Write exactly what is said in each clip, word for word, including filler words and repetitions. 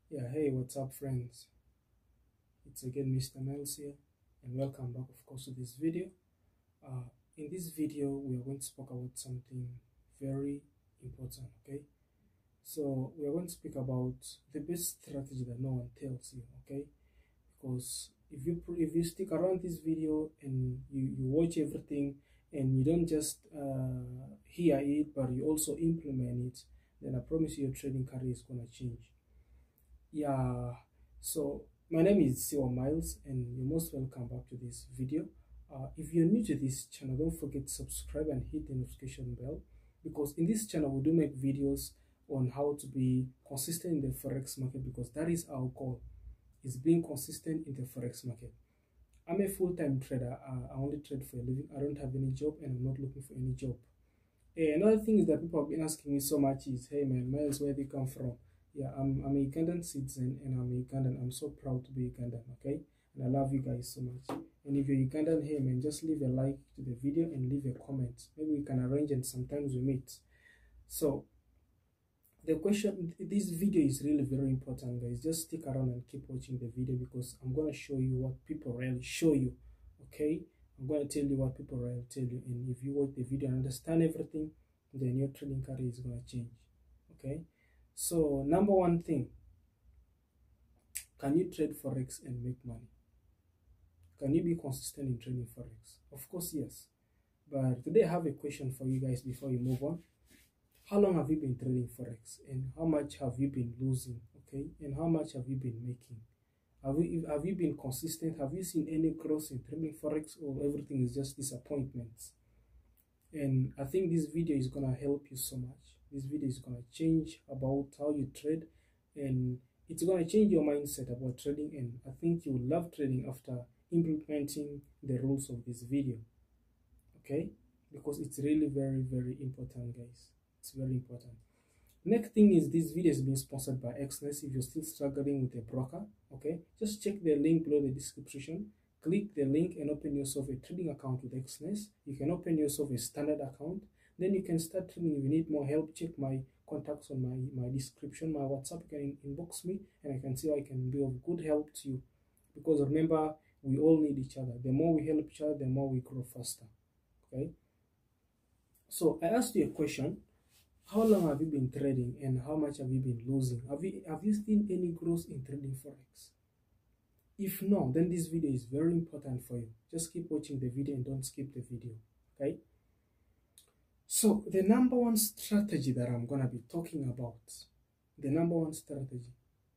Yeah, hey, what's up, friends? It's again Mister Miles here, and welcome back, of course, to this video. Uh, in this video, we are going to speak about something very important, okay? So, we are going to speak about the best strategy that no one tells you, okay? Because if you if you stick around this video and you, you watch everything and you don't just uh, hear it, but you also implement it, then I promise you your trading career is going to change. Yeah, so my name is Siwa Miles and you're most welcome back to this video. Uh, if you're new to this channel, don't forget to subscribe and hit the notification bell, because in this channel we do make videos on how to be consistent in the Forex market, because that is our goal, is being consistent in the Forex market. I'm a full-time trader. uh, I only trade for a living. I don't have any job and I'm not looking for any job. Uh, another thing is that people have been asking me so much is, hey man, Miles, where do you come from? Yeah, I'm, I'm a Ugandan citizen and I'm a Ugandan. I'm so proud to be Ugandan, okay? And I love you guys so much. And if you're Ugandan, hey man, just leave a like to the video and leave a comment. Maybe we can arrange and sometimes we meet. So, the question, this video is really very important, guys. Just stick around and keep watching the video, because I'm going to show you what people really show you, okay? I'm going to tell you what people really tell you. And if you watch the video and understand everything, then your trading career is going to change, okay? So, number one thing, can you trade Forex and make money? Can you be consistent in trading Forex? Of course, yes. But today I have a question for you guys before you move on. How long have you been trading Forex, and how much have you been losing, okay? And how much have you been making? Have you, have you been consistent? Have you seen any growth in trading Forex, or everything is just disappointments? And I think this video is going to help you so much. This video is going to change about how you trade, and it's going to change your mindset about trading, and I think you will love trading after implementing the rules of this video, okay? Because it's really very, very important, guys. It's very important. Next thing is, this video is being sponsored by Xness. If you're still struggling with a broker, okay, just check the link below the description. Click the link and open yourself a trading account with Xness. You can open yourself a standard account. Then you can start trading. If you need more help, check my contacts on my, my description, my WhatsApp. You can inbox me and I can see how I can be of good help to you. Because remember, we all need each other. The more we help each other, the more we grow faster, okay? So I asked you a question. How long have you been trading and how much have you been losing? Have you, have you seen any growth in trading Forex? If no, then this video is very important for you. Just keep watching the video and don't skip the video, okay? So the number one strategy that I'm going to be talking about, the number one strategy,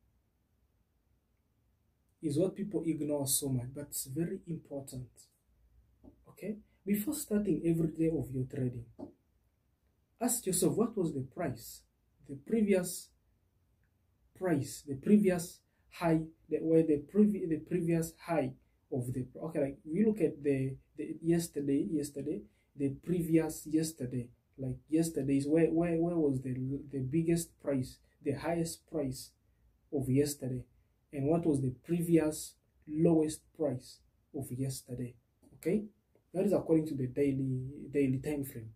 is what people ignore so much, but it's very important, okay? Before starting every day of your trading, ask yourself, what was the price, the previous price, the previous high, the, where the, previ the previous high of the, okay, like we look at the, the yesterday, yesterday, the previous yesterday, like yesterday's, where, where, where was the, the biggest price, the highest price of yesterday, and what was the previous lowest price of yesterday, okay? That is according to the daily, daily time frame.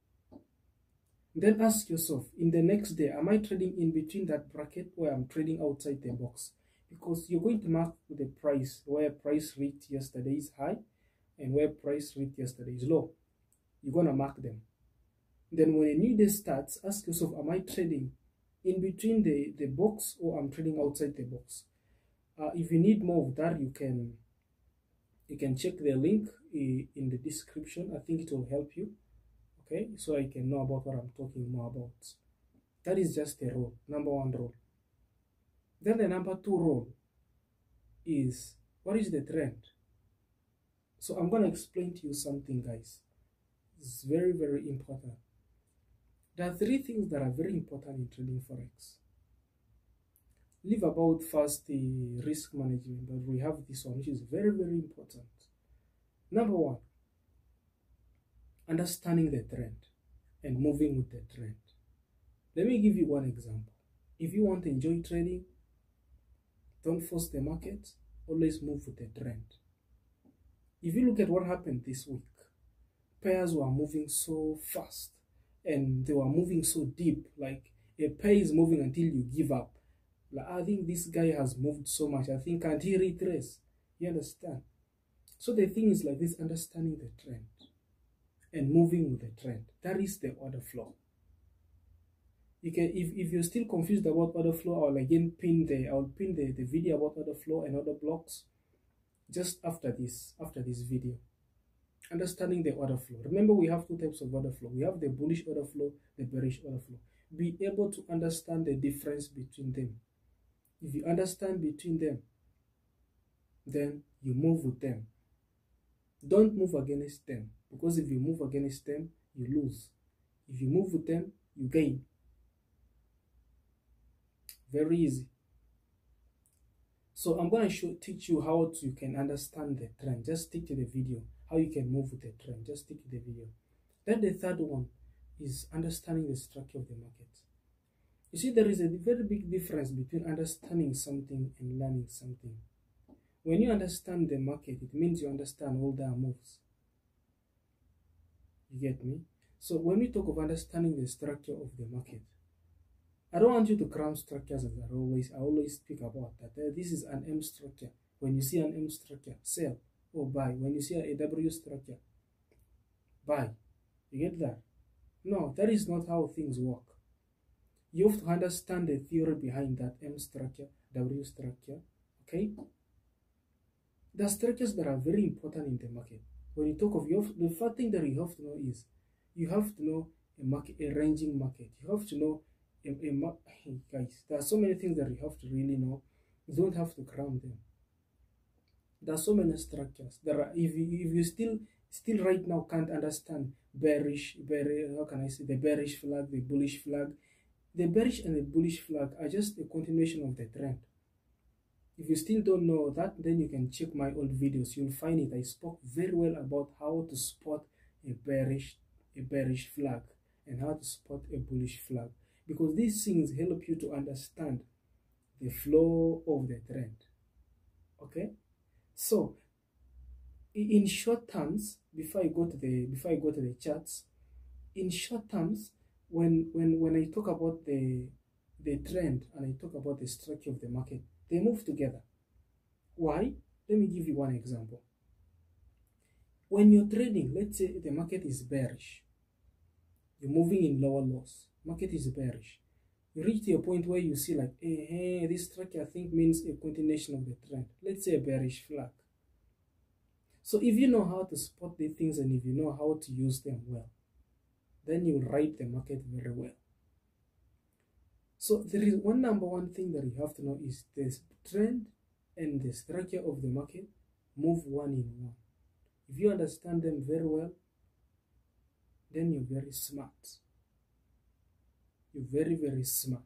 Then ask yourself, in the next day, am I trading in between that bracket or I'm trading outside the box? Because you're going to mark the price, where price reached yesterday's high and where price reached yesterday's low. You're going to mark them. Then when a new day starts, ask yourself, am I trading in between the, the box or I'm trading outside the box? Uh, if you need more of that, you can, you can check the link in the description. I think it will help you. Okay, so I can know about what I'm talking more about. That is just a rule, number one rule. Then the number two rule is, what is the trend? So I'm going to explain to you something, guys. It's very, very important. There are three things that are very important in trading Forex. Leave about first the risk management, but we have this one, which is very, very important. Number one, understanding the trend and moving with the trend. Let me give you one example. If you want to enjoy trading, don't force the market, always move with the trend. If you look at what happened this week, pairs were moving so fast and they were moving so deep, like a pair is moving until you give up. Like, I think this guy has moved so much. I think, can't he retrace? You understand? So the thing is like this, understanding the trend and moving with the trend. That is the order flow. You can, if, if you're still confused about order flow, I'll again pin the I'll pin the, the video about order flow and order blocks just after this, after this video. Understanding the order flow. Remember, we have two types of order flow. We have the bullish order flow, the bearish order flow. Be able to understand the difference between them. If you understand between them, then you move with them. Don't move against them, because if you move against them, you lose. If you move with them, you gain. Very easy. So I'm going to show, teach you how to, you can understand the trend. Just stick to the video. How you can move with the trend. Just stick to the video. Then the third one is understanding the structure of the market. You see, there is a very big difference between understanding something and learning something. When you understand the market, it means you understand all their moves. You get me? So when we talk of understanding the structure of the market, I don't want you to cram structures as I always, I always speak about that. Uh, this is an M structure. When you see an M structure, sell or buy. When you see a W structure, buy. You get that? No, that is not how things work. You have to understand the theory behind that M structure, W structure. Okay? There are structures that are very important in the market. When you talk of, you have, the first thing that you have to know is, you have to know a market, a ranging market. You have to know A, a, hey guys, there are so many things that you have to really know. You don't have to cram them. There are so many structures. There are, if you, if you still still right now can't understand bearish, bearish, how can I say, the bearish flag, the bullish flag. The bearish and the bullish flag are just a continuation of the trend. If you still don't know that, then you can check my old videos. You'll find it. I spoke very well about how to spot a bearish, a bearish flag and how to spot a bullish flag. Because these things help you to understand the flow of the trend. Okay? So, in short terms, before I go to the before I go to the charts, in short terms, when when when I talk about the the trend and I talk about the structure of the market, they move together. Why? Let me give you one example. When you're trading, let's say the market is bearish. You're moving in lower lows. Market is bearish. You reach to a point where you see like, hey, hey, this structure I think means a continuation of the trend. Let's say a bearish flag. So if you know how to spot the things and if you know how to use them well, then you ride the market very well. So there is one number one thing that you have to know is the trend and the structure of the market move one in one. If you understand them very well, then you're very smart. You're very, very smart.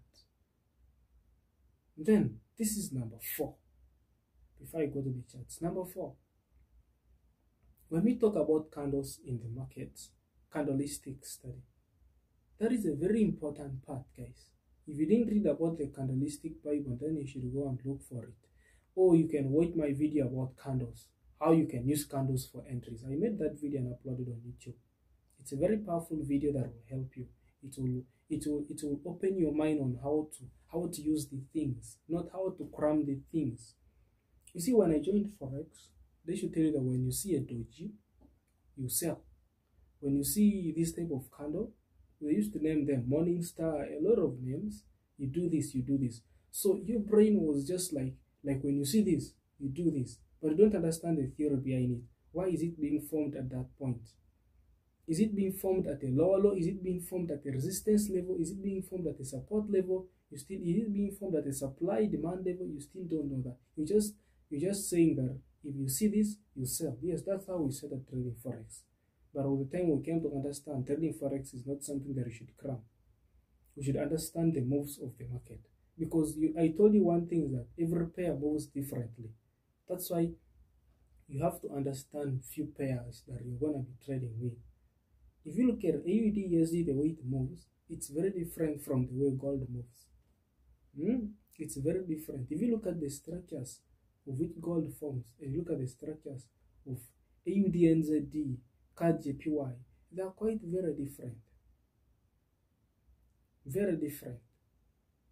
Then, this is number four. Before I go to the charts, number four. When we talk about candles in the market, candlestick study, that is a very important part, guys. If you didn't read about the candlestick Bible, then you should go and look for it. Or you can watch my video about candles, how you can use candles for entries. I made that video and uploaded on YouTube. It's a very powerful video that will help you. It will, it will, it will open your mind on how to, how to use the things, not how to cram the things. You see, when I joined Forex, they should tell you that when you see a doji, you sell. When you see this type of candle, they used to name them Morning Star, a lot of names. You do this, you do this. So your brain was just like, like when you see this, you do this. But you don't understand the theory behind it. Why is it being formed at that point? Is it being formed at a lower low? Is it being formed at a resistance level? Is it being formed at a support level? You still, is it being formed at a supply demand level? You still don't know that. You just, you're just saying that if you see this, you sell. Yes, that's how we started trading Forex. But with the time we came to understand trading Forex is not something that you should cram. We should understand the moves of the market. Because you, I told you one thing is that every pair moves differently. That's why you have to understand few pairs that you're going to be trading with. If you look at A U D U S D, the way it moves, it's very different from the way gold moves. Hmm? It's very different. If you look at the structures of which gold forms, and you look at the structures of A U D N Z D, C A D J P Y, they are quite very different. Very different.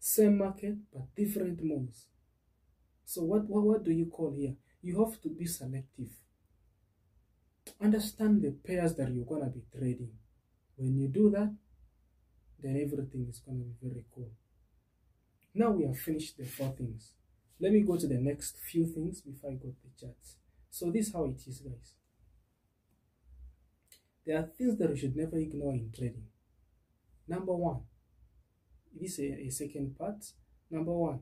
Same market, but different moves. So what, what, what do you call here? You have to be selective. Understand the pairs that you're going to be trading. When you do that, then everything is going to be very cool. Now we have finished the four things. Let me go to the next few things before I go to the charts. So this is how it is, guys. There are things that you should never ignore in trading. Number one, this is a, a second part. Number one,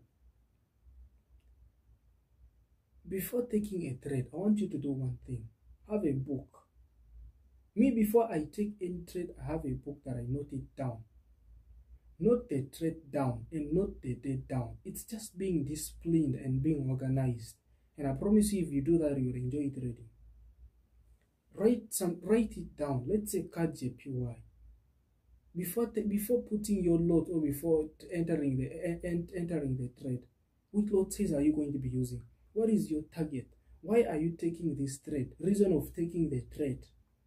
before taking a trade, I want you to do one thing. Have a book. Me, before I take any trade, I have a book that I note it down. Note the trade down and note the date down. It's just being disciplined and being organized. And I promise you, if you do that, you'll enjoy trading. Write some, write it down. Let's say C A D J P Y. Before before putting your lot or before entering the entering the trade, which lot size are you going to be using? What is your target? Why are you taking this trade? Reason of taking the trade.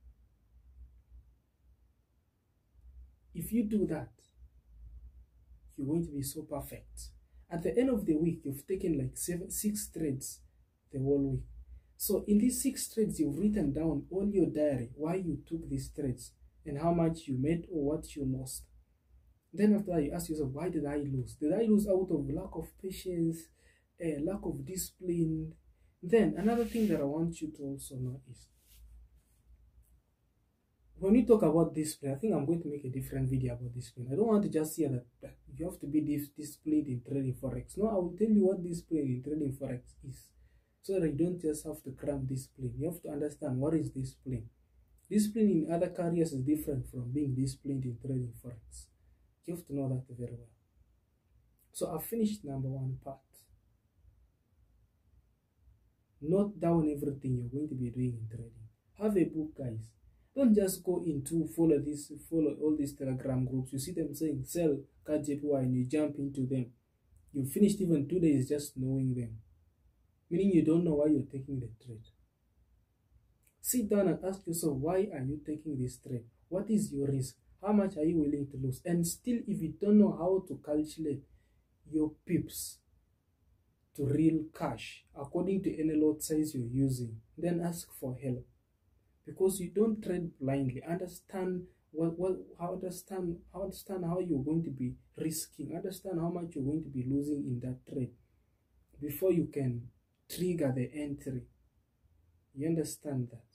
If you do that, you're going to be so perfect. At the end of the week, you've taken like seven, six trades the whole week. So in these six trades, you've written down on your diary why you took these trades and how much you made or what you lost. Then after that, you ask yourself, why did I lose? Did I lose out of lack of patience, uh, lack of discipline? Then another thing that I want you to also know is, when we talk about discipline, I think I'm going to make a different video about discipline. I don't want to just say that, that you have to be dis disciplined in trading Forex. No, I will tell you what discipline in trading Forex is, so that you don't just have to cram discipline. You have to understand what is discipline. Discipline in other careers is different from being disciplined in trading Forex. You have to know that very well. So I've finished number one part. Note down everything you're going to be doing in trading. Have a book, guys. Don't just go into follow this, follow all these Telegram groups. You see them saying sell C A D J P Y and you jump into them. You finished even two days just knowing them, meaning you don't know why you're taking the trade. Sit down and ask yourself, why are you taking this trade? What is your risk? How much are you willing to lose? And still, if you don't know how to calculate your pips to real cash according to any lot size you're using, then ask for help. Because you don't trade blindly. Understand what, what how understand how understand how you're going to be risking. Understand how much you're going to be losing in that trade before you can trigger the entry. You understand that?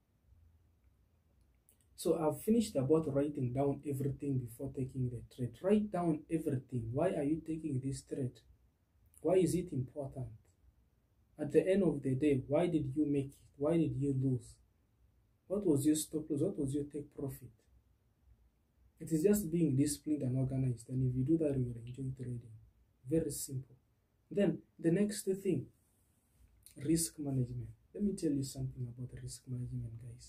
So I've finished about writing down everything before taking the trade. Write down everything. Why are you taking this trade? Why is it important? At the end of the day, why did you make it? Why did you lose? What was your stop loss? What was your take profit? It is just being disciplined and organized. And if you do that, you will enjoy trading. Very simple. Then the next thing, risk management. Let me tell you something about risk management, guys.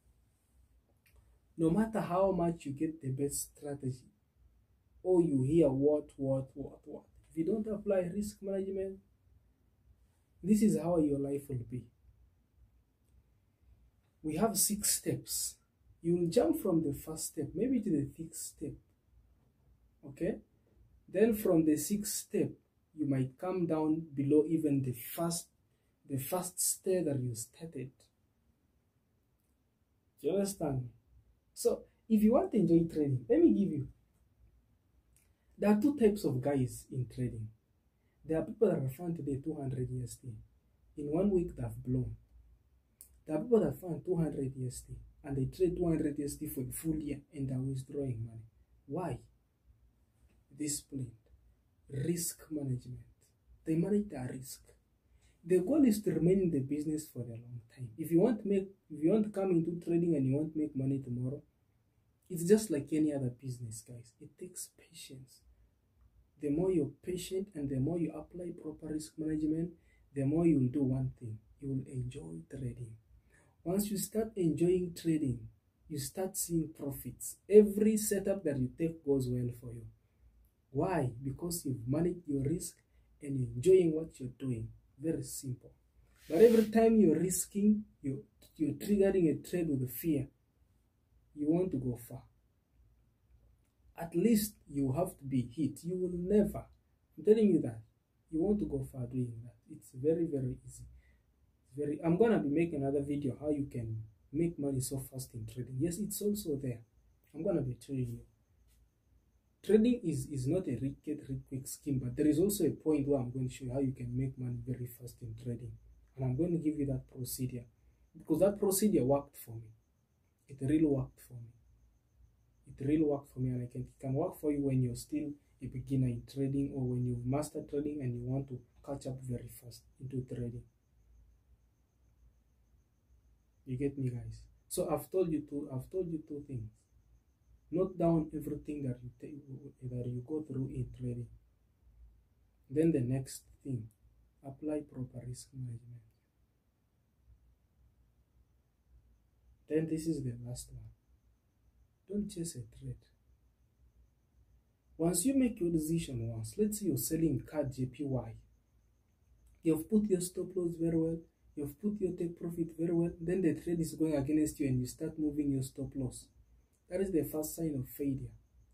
No matter how much you get the best strategy, or you hear what, what, what, what, if you don't apply risk management, this is how your life will be. We have six steps. You will jump from the first step, maybe to the sixth step. Okay? Then from the sixth step, you might come down below even the first, the first step that you started. Do you understand? So, if you want to enjoy trading, let me give you. There are two types of guys in trading. There are people that have found today two hundred U S D. In one week, they have blown. There are people that found two hundred U S D and they trade two hundred U S D for the full year and they're withdrawing money. Why? Discipline, risk management. They manage their risk. The goal is to remain in the business for a long time. If you want to make, if you want to come into trading and you want to make money tomorrow, it's just like any other business, guys. It takes patience. The more you're patient and the more you apply proper risk management, the more you'll do one thing. You will enjoy trading. Once you start enjoying trading, you start seeing profits. Every setup that you take goes well for you. Why? Because you've managed your risk and you're enjoying what you're doing. Very simple. But every time you're risking, you're, you're triggering a trade with fear, you want to go far. At least you have to be hit. You will never, I'm telling you that you want to go far doing that. It's very, very easy. It's very. I'm gonna be making another video how you can make money so fast in trading. Yes, it's also there. I'm gonna be telling you. Trading is, is not a rich get rich quick scheme, but there is also a point where I'm going to show you how you can make money very fast in trading. And I'm going to give you that procedure because that procedure worked for me. It really worked for me. It really worked for me, and I can, it can work for you when you're still a beginner in trading or when you've mastered trading and you want to catch up very fast into trading. You get me, guys? So I've told you two, I've told you two things. Note down everything that you take, that you go through in trading. Then the next thing, apply proper risk management. Then this is the last one. Don't chase a trade. Once you make your decision once, let's say you're selling card J P Y, you've put your stop loss very well, you've put your take profit very well, then the trade is going against you and you start moving your stop loss. That is the first sign of failure.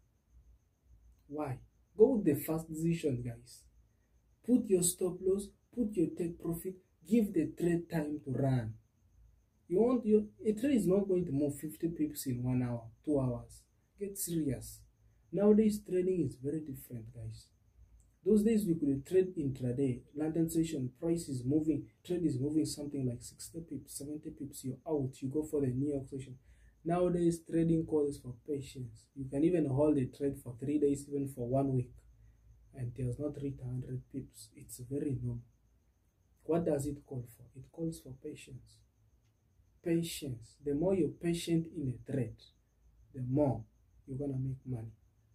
Why? Go with the first decision, guys. Put your stop loss, put your take profit, give the trade time to run. You want your a trade is not going to move fifty pips in one hour, two hours. Get serious. Nowadays trading is very different, guys. Those days we could trade intraday, London session, price is moving, trade is moving something like sixty pips, seventy pips, you're out, you go for the New York session. Nowadays, trading calls for patience. You can even hold a trade for three days, even for one week, and it does not reach one hundred pips. It's very normal. What does it call for? It calls for patience. Patience. The more you're patient in a trade, the more you're gonna make money.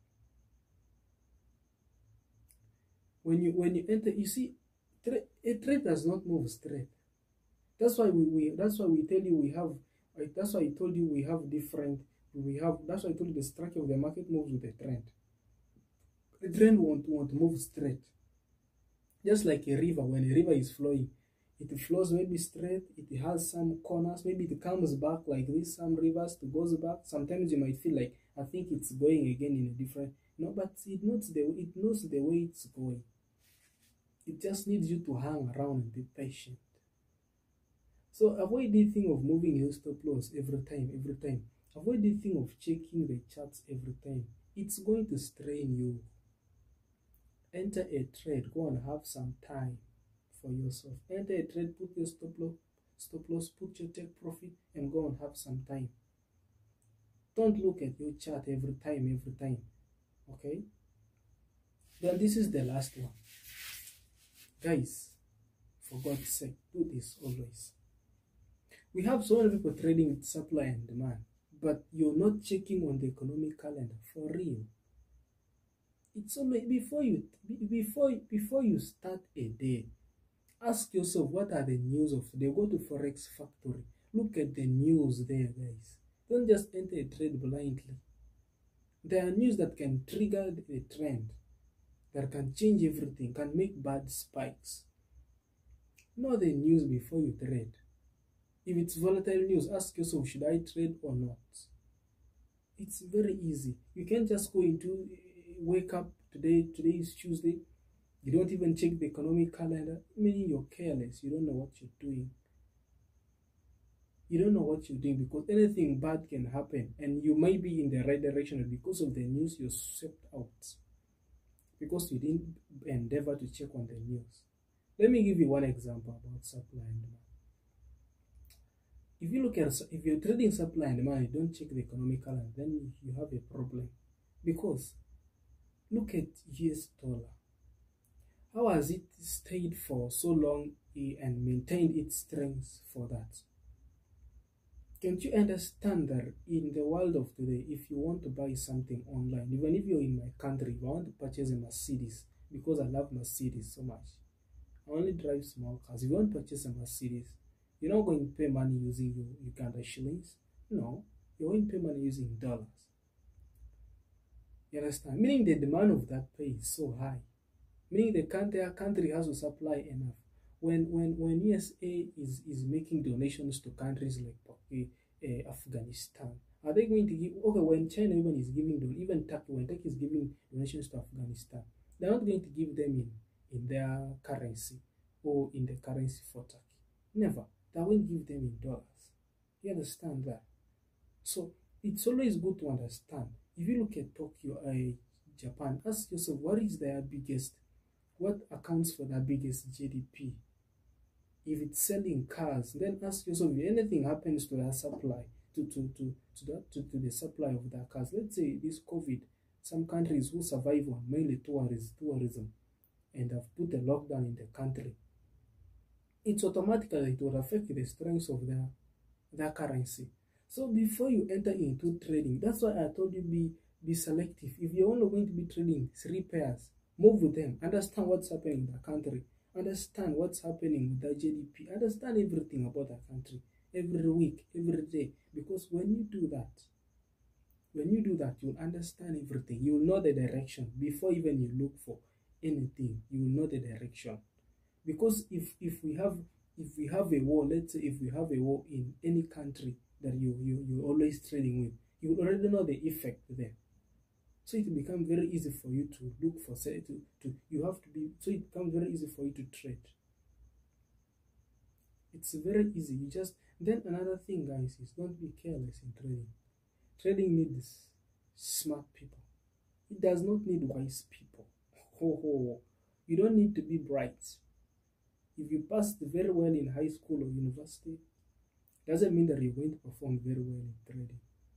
When you when you enter, you see, tra a trade does not move straight. That's why we, we that's why we tell you we have. That's why I told you we have different, we have, that's why I told you the structure of the market moves with the trend. The trend won't, won't move straight. Just like a river, when a river is flowing, it flows maybe straight, it has some corners, maybe it comes back like this, some rivers, it goes back. Sometimes you might feel like, I think it's going again in a different, no, but it knows the, it knows the way it's going. It just needs you to hang around and be patient. So avoid the thing of moving your stop loss every time, every time. Avoid the thing of checking the charts every time. It's going to strain you. Enter a trade, go and have some time for yourself. Enter a trade, put your stop loss, stop loss, put your take profit, and go and have some time. Don't look at your chart every time, every time. Okay? Then this is the last one. Guys, for God's sake, do this always. We have so many people trading with supply and demand, but you're not checking on the economic calendar for real. It's always before you before before you start a day, ask yourself what are the news of today. Go to Forex Factory, look at the news there, guys. Don't just enter a trade blindly. There are news that can trigger a trend, that can change everything, can make bad spikes. Know the news before you trade. If it's volatile news, ask yourself, should I trade or not? It's very easy. You can't just go into, wake up, today, today is Tuesday, you don't even check the economic calendar, meaning you're careless, you don't know what you're doing. You don't know what you're doing because anything bad can happen and you might be in the right direction because of the news you're swept out. Because you didn't endeavor to check on the news. Let me give you one example about supply and demand. If you look at, if you're trading supply and demand, you don't check the economic calendar, then you have a problem. Because look at U S dollar. How has it stayed for so long and maintained its strength for that? Can't you understand that in the world of today, if you want to buy something online, even if you're in my country, if I want to purchase a Mercedes, because I love Mercedes so much, I only drive small cars. If you want to purchase a Mercedes, you're not going to pay money using your Uganda shillings. No, you're going to pay money using dollars. You understand? Meaning the demand of that pay is so high. Meaning the country, country has to supply enough. When when when U S A is, is making donations to countries like uh, Afghanistan, are they going to give, okay, when China even is giving, even Turkey, when Turkey is giving donations to Afghanistan, They're not going to give them in, in their currency or in the currency for Turkey. Never. They will give them in dollars. You understand that? So it's always good to understand. If you look at Tokyo, uh, Japan, ask yourself, what is their biggest, what accounts for their biggest G D P? If it's selling cars, then ask yourself if anything happens to their supply, to, to, to, to, that, to, to the supply of their cars. Let's say this COVID, some countries who survive on mainly tourism, tourism and have put a lockdown in the country, it's automatically it will affect the strength of their, their currency. So before you enter into trading, that's why I told you be, be selective. If you're only going to be trading three pairs, move with them. Understand what's happening in the country. Understand what's happening with the G D P. Understand everything about the country every week, every day. Because when you do that, when you do that, you'll understand everything. You will know the direction before even you look for anything. You will know the direction. Because if if we have if we have a war, let's say if we have a war in any country that you you you're always trading with, you already know the effect there. So it becomes very easy for you to look for say to, to you have to be so it becomes very easy for you to trade. It's very easy. You just then another thing, guys, is don't be careless in trading. Trading needs smart people. It does not need wise people. Ho ho. You don't need to be bright. If you passed very well in high school or university, doesn't mean that you're going to perform very well in trading.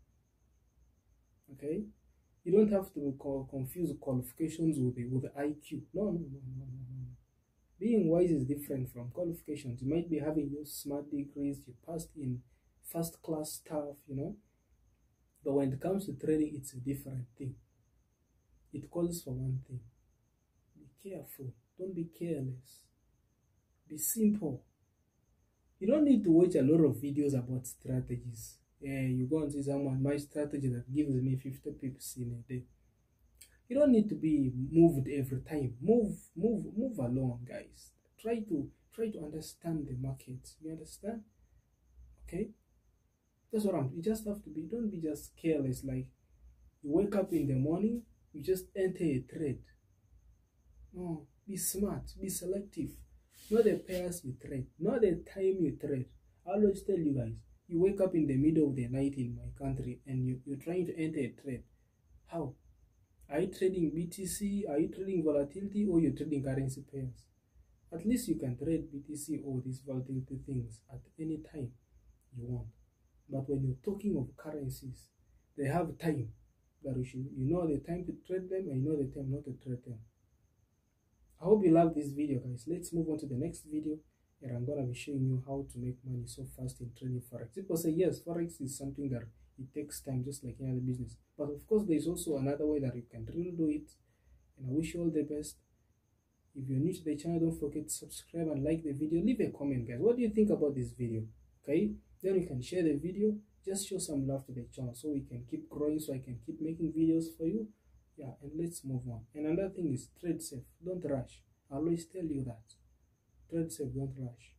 Okay? You don't have to confuse qualifications with the, with the I Q. No, no, no, no, no, no. Being wise is different from qualifications. You might be having your smart degrees, you passed in first class stuff, you know. But when it comes to trading, it's a different thing. It calls for one thing. Be careful. Don't be careless. Be simple. You don't need to watch a lot of videos about strategies. Yeah, you go and see someone, my strategy that gives me fifty pips in a day. You don't need to be moved every time. Move, move, move along, guys. Try to try to understand the market. You understand? Okay? That's what I'm. You just have to be. Don't be just careless. Like you wake up in the morning, you just enter a trade. No, be smart. Be selective. Know the pairs you trade. Know the time you trade. I always tell you guys. You wake up in the middle of the night in my country and you, you're trying to enter a trade. How? Are you trading B T C? Are you trading volatility or you're trading currency pairs? At least you can trade B T C or these volatility things at any time you want. But when you're talking of currencies, they have time that you should, you know the time to trade them and you know the time not to trade them. I hope you love this video, guys. Let's move on to the next video. And I'm going to be showing you how to make money so fast in trading Forex. People say, yes, Forex is something that it takes time just like any other business. But of course, there's also another way that you can really do it. And I wish you all the best. If you're new to the channel, don't forget to subscribe and like the video. Leave a comment, guys. What do you think about this video? Okay? Then you can share the video. Just show some love to the channel so we can keep growing, so I can keep making videos for you. Yeah, and let's move on. And another thing is trade safe. Don't rush. I always tell you that. Trade safe, don't rush.